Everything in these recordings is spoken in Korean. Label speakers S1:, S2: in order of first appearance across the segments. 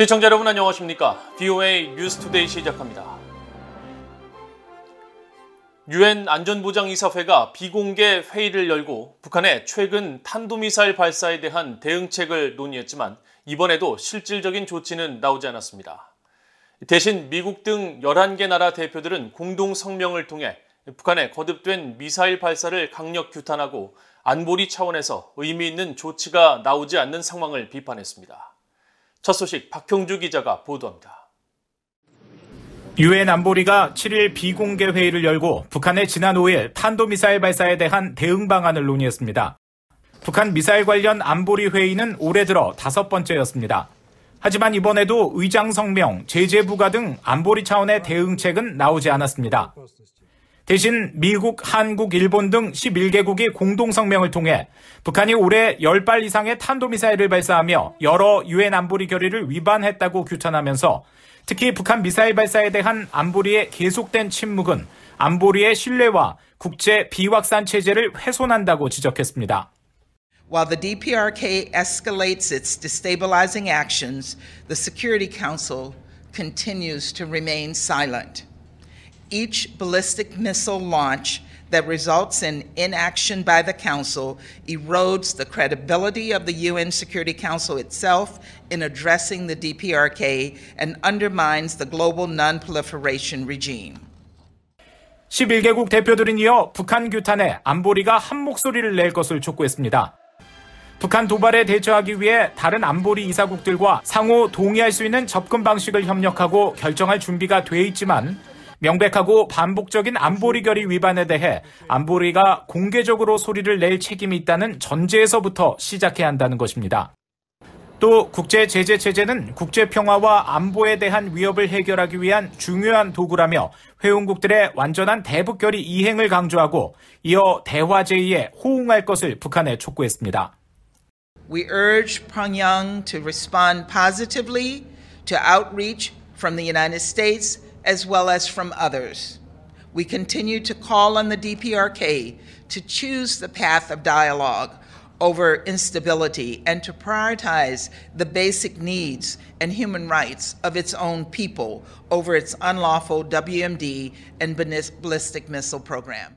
S1: 시청자 여러분 안녕하십니까? VOA 뉴스투데이 시작합니다. 유엔 안전보장이사회가 비공개 회의를 열고 북한의 최근 탄도미사일 발사에 대한 대응책을 논의했지만 이번에도 실질적인 조치는 나오지 않았습니다. 대신 미국 등 11개 나라 대표들은 공동 성명을 통해 북한의 거듭된 미사일 발사를 강력 규탄하고 안보리 차원에서 의미 있는 조치가 나오지 않는 상황을 비판했습니다. 첫 소식 박형주 기자가 보도합니다.
S2: 유엔 안보리가 7일 비공개 회의를 열고 북한의 지난 5일 탄도미사일 발사에 대한 대응 방안을 논의했습니다. 북한 미사일 관련 안보리 회의는 올해 들어 5번째였습니다. 하지만 이번에도 의장 성명, 제재 부과 등 안보리 차원의 대응책은 나오지 않았습니다. 대신 미국, 한국, 일본 등 11개국이 공동성명을 통해 북한이 올해 10발 이상의 탄도미사일을 발사하며 여러 유엔 안보리 결의를 위반했다고 규탄하면서 특히 북한 미사일 발사에 대한 안보리의 계속된 침묵은 안보리의 신뢰와 국제 비확산 체제를 훼손한다고 지적했습니다.
S3: While the DPRK escalates its destabilizing actions, the Security Council continues to remain silent. Each ballistic missile launch that results in inaction by the Council erodes the credibility of the UN Security Council itself in addressing the DPRK and undermines the global non-proliferation regime.
S2: 11개국 대표들은 이어 북한 규탄에 안보리가 한 목소리를 낼 것을 촉구했습니다. 북한 도발에 대처하기 위해 다른 안보리 이사국들과 상호 동의할 수 있는 접근 방식을 협력하고 결정할 준비가 돼 있지만 명백하고 반복적인 안보리 결의 위반에 대해 안보리가 공개적으로 소리를 낼 책임이 있다는 전제에서부터 시작해야 한다는 것입니다. 또 국제 제재 체제는 국제 평화와 안보에 대한 위협을 해결하기 위한 중요한 도구라며 회원국들의 완전한 대북 결의 이행을 강조하고 이어 대화 제의에 호응할 것을 북한에 촉구했습니다.
S3: We urge Pyongyang to respond positively to outreach from the United States as well as from others. We continue to call on the DPRK to choose the path of dialogue over instability and to prioritize the basic needs and human rights of its own people over its unlawful WMD and ballistic missile program.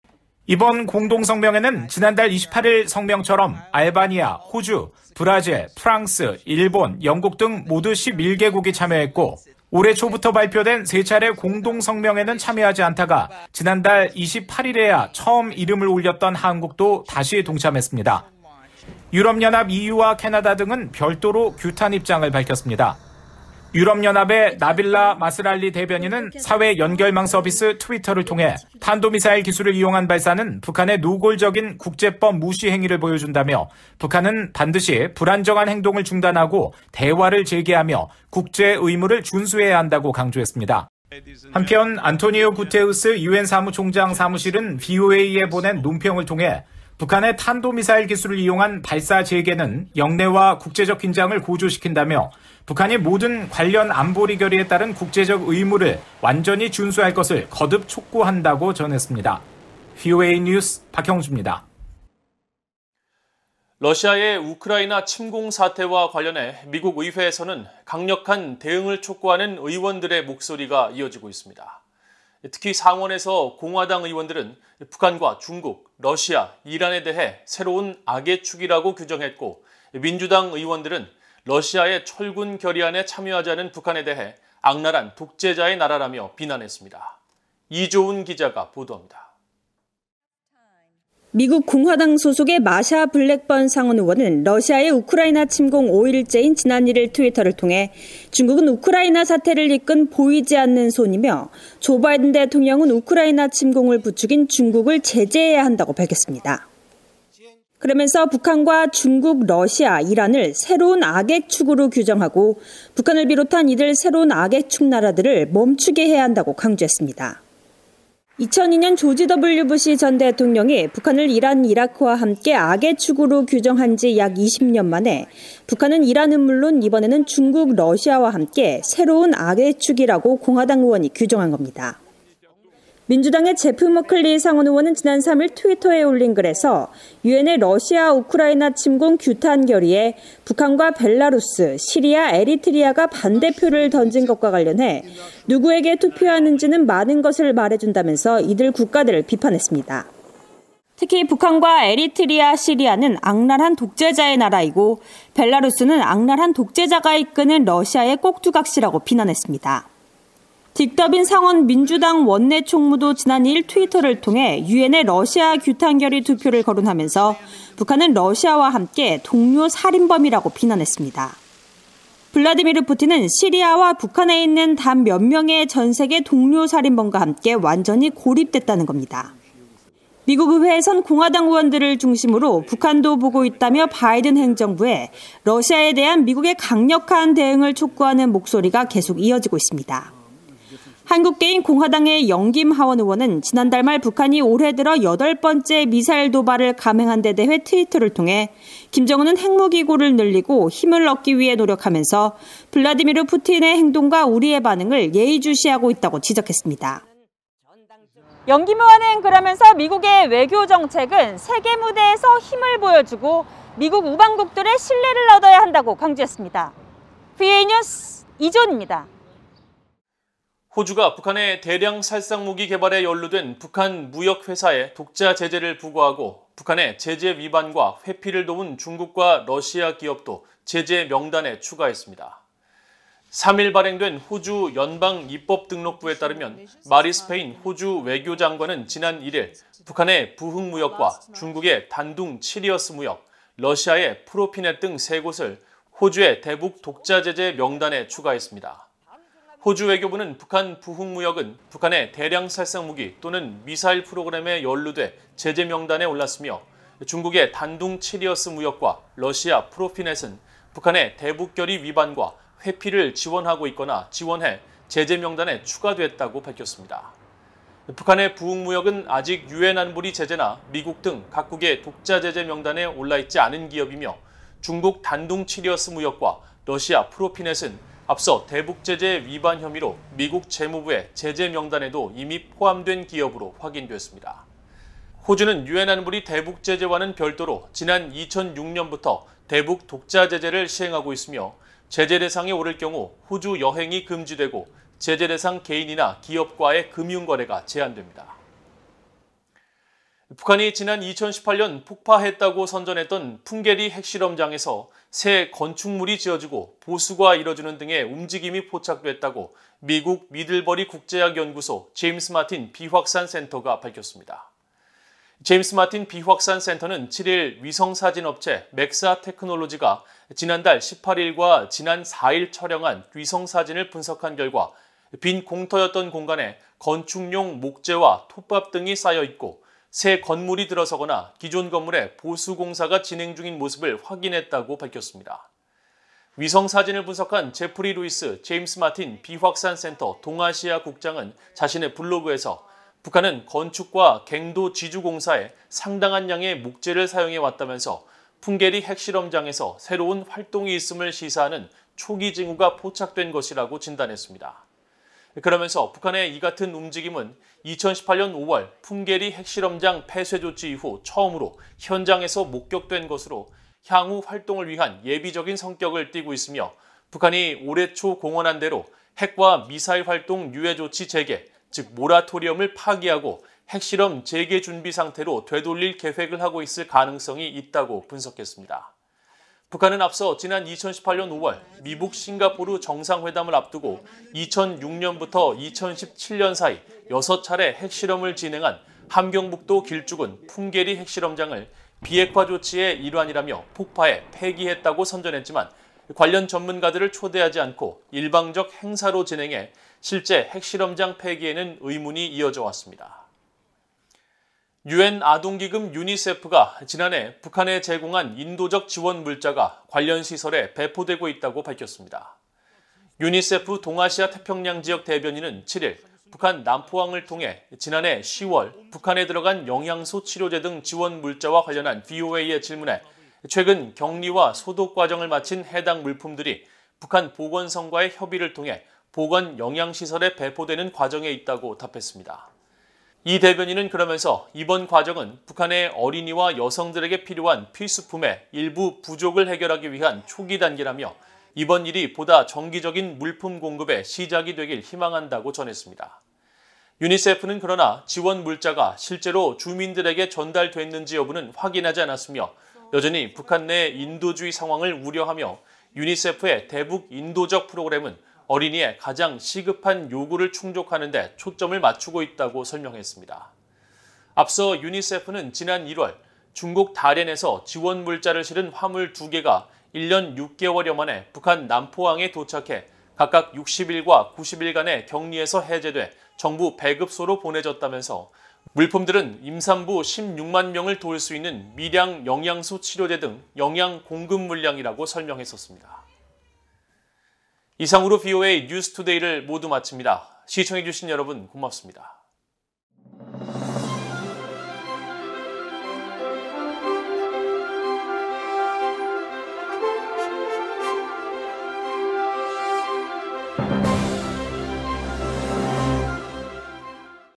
S2: 이번 공동성명에는 지난달 28일 성명처럼 알바니아, 호주, 브라질, 프랑스, 일본, 영국 등 모두 11개국이 참여했고 올해 초부터 발표된 3차례 공동성명에는 참여하지 않다가 지난달 28일에야 처음 이름을 올렸던 한국도 다시 동참했습니다. 유럽연합 EU와 캐나다 등은 별도로 규탄 입장을 밝혔습니다. 유럽연합의 나빌라 마스랄리 대변인은 사회 연결망 서비스 트위터를 통해 탄도미사일 기술을 이용한 발사는 북한의 노골적인 국제법 무시 행위를 보여준다며 북한은 반드시 불안정한 행동을 중단하고 대화를 재개하며 국제 의무를 준수해야 한다고 강조했습니다. 한편 안토니오 구테우스 유엔 사무총장 사무실은 VOA에 보낸 논평을 통해 북한의 탄도미사일 기술을 이용한 발사 재개는 영내와 국제적 긴장을 고조시킨다며 북한이 모든 관련 안보리 결의에 따른 국제적 의무를 완전히 준수할 것을 거듭 촉구한다고 전했습니다. VOA 뉴스 박형주입니다.
S1: 러시아의 우크라이나 침공 사태와 관련해 미국 의회에서는 강력한 대응을 촉구하는 의원들의 목소리가 이어지고 있습니다. 특히 상원에서 공화당 의원들은 북한과 중국, 러시아, 이란에 대해 새로운 악의 축이라고 규정했고 민주당 의원들은 러시아의 철군 결의안에 참여하자는 북한에 대해 악랄한 독재자의 나라라며 비난했습니다. 이조은 기자가 보도합니다.
S4: 미국 공화당 소속의 마샤 블랙번 상원 의원은 러시아의 우크라이나 침공 5일째인 지난 1일 트위터를 통해 중국은 우크라이나 사태를 이끈 보이지 않는 손이며 조 바이든 대통령은 우크라이나 침공을 부추긴 중국을 제재해야 한다고 밝혔습니다. 그러면서 북한과 중국, 러시아, 이란을 새로운 악의 축으로 규정하고 북한을 비롯한 이들 새로운 악의 축 나라들을 멈추게 해야 한다고 강조했습니다. 2002년 조지 W. 부시 전 대통령이 북한을 이란, 이라크와 함께 악의 축으로 규정한 지 약 20년 만에 북한은 이란은 물론 이번에는 중국, 러시아와 함께 새로운 악의 축이라고 공화당 의원이 규정한 겁니다. 민주당의 제프 머클리 상원 의원은 지난 3일 트위터에 올린 글에서 유엔의 러시아 우크라이나 침공 규탄 결의에 북한과 벨라루스, 시리아, 에리트리아가 반대표를 던진 것과 관련해 누구에게 투표하는지는 많은 것을 말해준다면서 이들 국가들을 비판했습니다. 특히 북한과 에리트리아, 시리아는 악랄한 독재자의 나라이고 벨라루스는 악랄한 독재자가 이끄는 러시아의 꼭두각시라고 비난했습니다. 딕더빈 상원 민주당 원내 총무도 지난 2일 트위터를 통해 유엔의 러시아 규탄 결의 투표를 거론하면서 북한은 러시아와 함께 동료 살인범이라고 비난했습니다. 블라디미르 푸틴은 시리아와 북한에 있는 단 몇 명의 전 세계 동료 살인범과 함께 완전히 고립됐다는 겁니다. 미국 의회에선 공화당 의원들을 중심으로 북한도 보고 있다며 바이든 행정부에 러시아에 대한 미국의 강력한 대응을 촉구하는 목소리가 계속 이어지고 있습니다. 한국계인 공화당의 영김 하원 의원은 지난달 말 북한이 올해 들어 8번째 미사일 도발을 감행한 데 대해 트위터를 통해 김정은은 핵무기고를 늘리고 힘을 얻기 위해 노력하면서 블라디미르 푸틴의 행동과 우리의 반응을 예의주시하고 있다고 지적했습니다. 영김 의원은 그러면서 미국의 외교 정책은 세계 무대에서 힘을 보여주고 미국 우방국들의 신뢰를 얻어야 한다고 강조했습니다. VA 뉴스 이존입니다.
S1: 호주가 북한의 대량 살상무기 개발에 연루된 북한 무역회사에 독자 제재를 부과하고 북한의 제재 위반과 회피를 도운 중국과 러시아 기업도 제재 명단에 추가했습니다. 3일 발행된 호주 연방입법등록부에 따르면 마리 스페인 호주 외교장관은 지난 1일 북한의 부흥무역과 중국의 단둥 치리어스 무역, 러시아의 프로피넷 등 3곳을 호주의 대북 독자 제재 명단에 추가했습니다. 호주 외교부는 북한 부흥무역은 북한의 대량 살상무기 또는 미사일 프로그램에 연루돼 제재 명단에 올랐으며 중국의 단둥 치리어스 무역과 러시아 프로피넷은 북한의 대북결의 위반과 회피를 지원하고 있거나 지원해 제재 명단에 추가됐다고 밝혔습니다. 북한의 부흥무역은 아직 유엔 안보리 제재나 미국 등 각국의 독자 제재 명단에 올라있지 않은 기업이며 중국 단둥 치리어스 무역과 러시아 프로피넷은 앞서 대북 제재 위반 혐의로 미국 재무부의 제재 명단에도 이미 포함된 기업으로 확인됐습니다. 호주는 유엔 안보리 대북 제재와는 별도로 지난 2006년부터 대북 독자 제재를 시행하고 있으며 제재 대상에 오를 경우 호주 여행이 금지되고 제재 대상 개인이나 기업과의 금융거래가 제한됩니다. 북한이 지난 2018년 폭파했다고 선전했던 풍계리 핵실험장에서 새 건축물이 지어지고 보수가 이뤄지는 등의 움직임이 포착됐다고 미국 미들버리 국제학연구소 제임스 마틴 비확산 센터가 밝혔습니다. 제임스 마틴 비확산 센터는 7일 위성사진업체 맥사 테크놀로지가 지난달 18일과 지난 4일 촬영한 위성사진을 분석한 결과 빈 공터였던 공간에 건축용 목재와 톱밥 등이 쌓여 있고 새 건물이 들어서거나 기존 건물에 보수 공사가 진행 중인 모습을 확인했다고 밝혔습니다. 위성 사진을 분석한 제프리 루이스 제임스 마틴 비확산 센터 동아시아 국장은 자신의 블로그에서 북한은 건축과 갱도 지주 공사에 상당한 양의 목재를 사용해 왔다면서 풍계리 핵실험장에서 새로운 활동이 있음을 시사하는 초기 징후가 포착된 것이라고 진단했습니다. 그러면서 북한의 이 같은 움직임은 2018년 5월 풍계리 핵실험장 폐쇄 조치 이후 처음으로 현장에서 목격된 것으로 향후 활동을 위한 예비적인 성격을 띠고 있으며 북한이 올해 초 공언한 대로 핵과 미사일 활동 유예 조치 재개, 즉 모라토리엄을 파기하고 핵실험 재개 준비 상태로 되돌릴 계획을 하고 있을 가능성이 있다고 분석했습니다. 북한은 앞서 지난 2018년 5월 미국 싱가포르 정상회담을 앞두고 2006년부터 2017년 사이 6차례 핵실험을 진행한 함경북도 길쭉은 풍계리 핵실험장을 비핵화 조치의 일환이라며 폭파해 폐기했다고 선전했지만 관련 전문가들을 초대하지 않고 일방적 행사로 진행해 실제 핵실험장 폐기에는 의문이 이어져 왔습니다. 유엔 아동기금 유니세프가 지난해 북한에 제공한 인도적 지원 물자가 관련 시설에 배포되고 있다고 밝혔습니다. 유니세프 동아시아 태평양 지역 대변인은 7일 북한 남포항을 통해 지난해 10월 북한에 들어간 영양소 치료제 등 지원 물자와 관련한 VOA의 질문에 최근 격리와 소독 과정을 마친 해당 물품들이 북한 보건성과의 협의를 통해 보건 영양시설에 배포되는 과정에 있다고 답했습니다. 이 대변인은 그러면서 이번 과정은 북한의 어린이와 여성들에게 필요한 필수품의 일부 부족을 해결하기 위한 초기 단계라며 이번 일이 보다 정기적인 물품 공급의 시작이 되길 희망한다고 전했습니다. 유니세프는 그러나 지원 물자가 실제로 주민들에게 전달됐는지 여부는 확인하지 않았으며 여전히 북한 내 인도주의 상황을 우려하며 유니세프의 대북 인도적 프로그램은 어린이의 가장 시급한 요구를 충족하는 데 초점을 맞추고 있다고 설명했습니다. 앞서 유니세프는 지난 1월 중국 다롄에서 지원 물자를 실은 화물 2개가 1년 6개월여 만에 북한 남포항에 도착해 각각 60일과 90일간의 격리에서 해제돼 정부 배급소로 보내졌다면서 물품들은 임산부 16만 명을 도울 수 있는 미량 영양소 치료제 등 영양 공급 물량이라고 설명했었습니다. 이상으로 VOA 뉴스투데이를 모두 마칩니다. 시청해주신 여러분 고맙습니다.